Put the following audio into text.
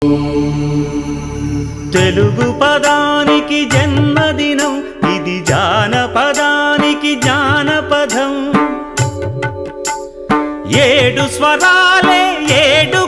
తెలుగు పదానికి జన్మదినం ఇది జానపదానికి జానపదం ఏడు స్వరాలే ఏడు